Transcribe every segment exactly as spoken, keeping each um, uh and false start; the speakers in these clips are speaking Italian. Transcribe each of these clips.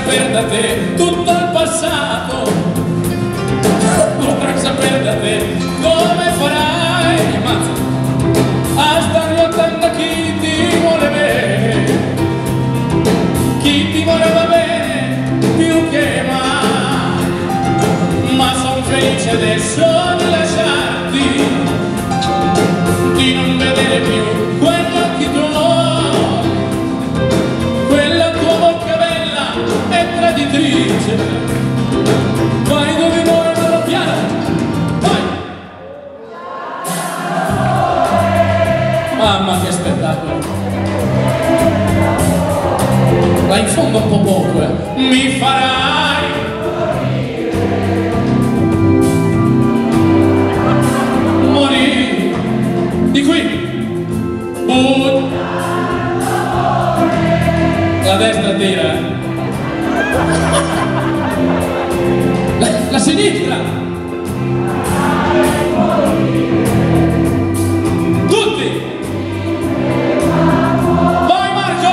sapere da te tutto il passato, vorrei sapere da te come farai, ma a stare attento a chi ti vuole bene, chi ti voleva bene più che mai, ma son felice adesso di lasciarti, di non vedere più quegli occhi tuoi, quella tua bocca bella e traditrice. Vai dove vuoi, loro piano, vai! Mamma che spettacolo! Là in fondo un po' poco, eh. Mi farai morire di qui. But. La destra tira, eh. La, la sinistra. Tutti. Vai Marco.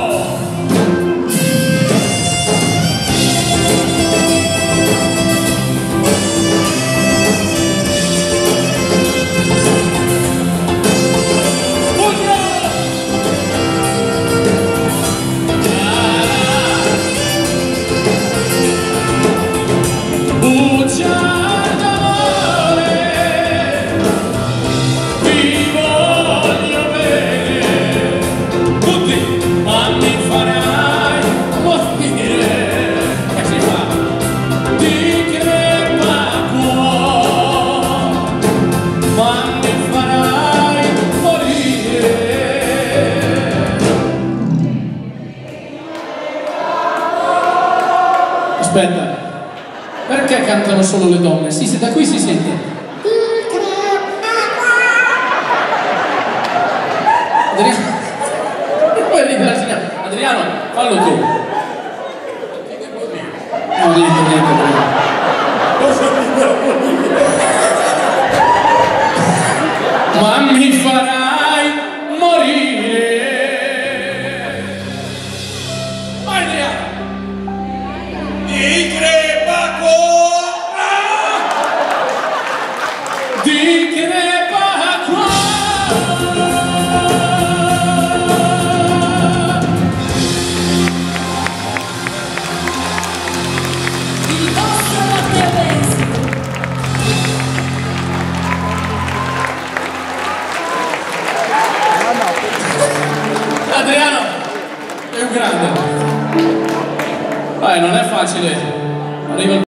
Aspetta, perché cantano solo le donne? Sì, se da qui si sente. Adriano, puoi dire la signora. Adriano, fallo tu. Non niente, niente, niente. Ma mi farai morire. Vai Adriano. Di crepa Di crepa Il vostro Matteo. Adriano è un grande. Vai, non è facile. Arriva il